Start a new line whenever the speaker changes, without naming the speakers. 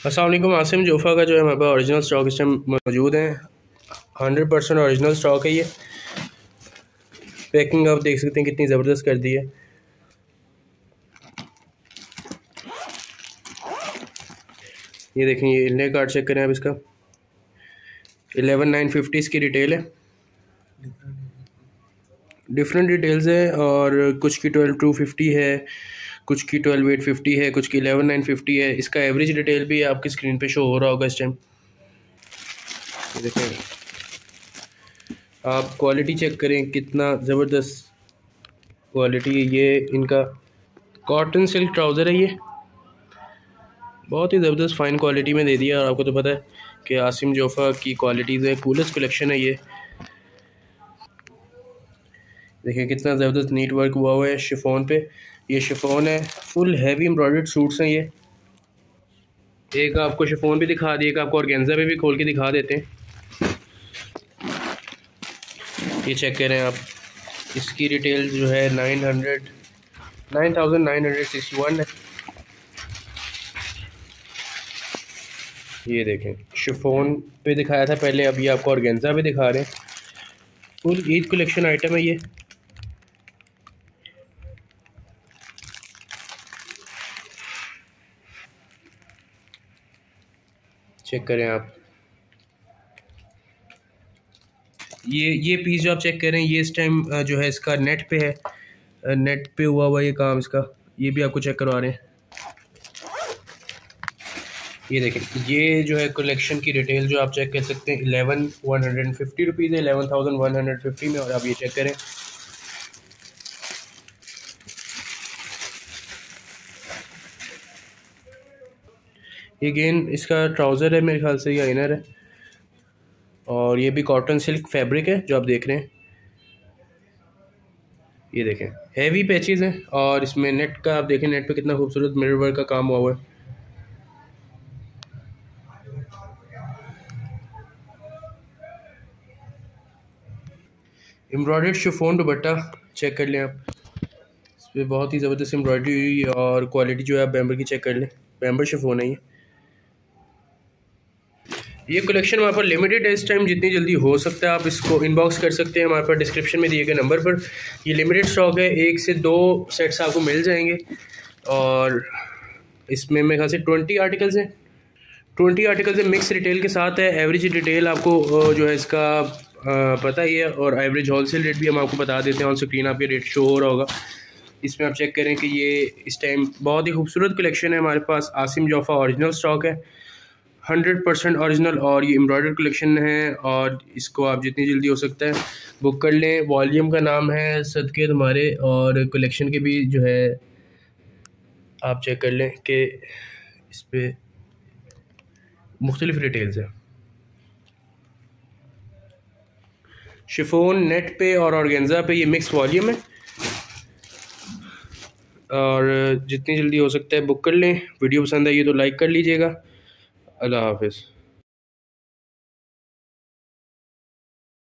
अस्सलाम वालेकुम। आसिम जोफ़ा का जो है हमारे पास ओरिजिनल स्टॉक इस टाइम मौजूद है। 100% ओरिजिनल स्टॉक है। ये पैकिंग आप देख सकते हैं कितनी ज़बरदस्त कर दी है। ये देखें, ये इनले कार्ड चेक करें आप। इसका 11,950 इसकी रिटेल है। डिफरेंट डिटेल्स है और कुछ की 12,250 है, कुछ की 12,850 है, कुछ की 11,950 है। इसका एवरेज डिटेल भी आपकी स्क्रीन पे शो हो रहा होगा इस टाइम। देखें आप, क्वालिटी चेक करें कितना ज़बरदस्त क्वालिटी है। ये इनका कॉटन सिल्क ट्राउज़र है। ये बहुत ही ज़बरदस्त फ़ाइन क्वालिटी में दे दिया। और आपको तो पता है कि आसिम जोफ़ा की क्वालिटीज़ है, कूलेस्ट कलेक्शन है ये। देखिए कितना ज़बरदस्त नीट वर्क हुआ है शिफॉन पे। ये शिफॉन है, फुल हैवी एम्ब्रॉयडर्ड सूट्स हैं ये। एक आपको शिफॉन भी दिखा दिए, एक आपको ऑर्गेन्जा पे भी खोल के दिखा देते हैं। ये चेक करें आप, इसकी रिटेल जो है 9,961 है। ये देखें, शिफॉन पे दिखाया था पहले, अभी आपको ऑर्गेन्जा पे दिखा रहे हैं। फुल ईद कलेक्शन आइटम है ये। चेक करें आप, ये पीस जो आप चेक करें, ये इस टाइम जो है इसका नेट पे है, नेट पे हुआ हुआ ये काम इसका। ये भी आपको चेक करवा रहे हैं। ये देखें, ये जो है कलेक्शन की रिटेल जो आप चेक कर सकते हैं 11,150 रुपीज़ है, 11,150 में। और आप ये चेक करें, ये गेन इसका ट्राउज़र है मेरे ख्याल से, या इनर है। और ये भी कॉटन सिल्क फैब्रिक है जो आप देख रहे हैं। ये देखें, हैवी पैचेज़ हैं और इसमें नेट का आप देखें, नेट पे कितना खूबसूरत मिरर वर्क का काम हुआ हुआ है। एम्ब्रॉयडर्ड शिफॉन दुपट्टा चेक कर लें आप, इस पर बहुत ही ज़बरदस्त एम्ब्रॉयडरी हुई है। और क्वालिटी जो है आप बैम्बर की चेक कर लें, बैम्बर शिफॉन है ये कलेक्शन हमारे पास लिमिटेड है इस टाइम। जितनी जल्दी हो सकता है आप इसको इनबॉक्स कर सकते हैं हमारे पास डिस्क्रिप्शन में दिए गए नंबर पर। ये लिमिटेड स्टॉक है, 1 से 2 सेट्स आपको मिल जाएंगे। और इसमें मेरे ख्याल से 20 आर्टिकल्स हैं। 20 आर्टिकल्स है, मिक्स रिटेल के साथ है। एवरेज रिटेल आपको जो है इसका पता ही है, और एवरेज होलसेल रेट भी हम आपको बता देते हैं। ऑन स्क्रीन आपके रेट शो हो रहा होगा। इसमें आप चेक करें कि ये इस टाइम बहुत ही खूबसूरत कलेक्शन है हमारे पास। आसिम जोफ़ा ओरिजिनल स्टॉक है, 100% ओरिजिनल। और ये एम्ब्रॉयडर्ड कलेक्शन है, और इसको आप जितनी जल्दी हो सकता है बुक कर लें। वॉल्यूम का नाम है सदके तुम्हारे, और कलेक्शन के भी जो है आप चेक कर लें कि इस पर मुख्तलिफ डिटेल्स हैं। शिफॉन नेट पे और ऑर्गेन्जा पे ये मिक्स वॉल्यूम है। और जितनी जल्दी हो सकता है बुक कर लें। वीडियो पसंद आई तो लाइक कर लीजिएगा। अल्लाह हाफ़िज़।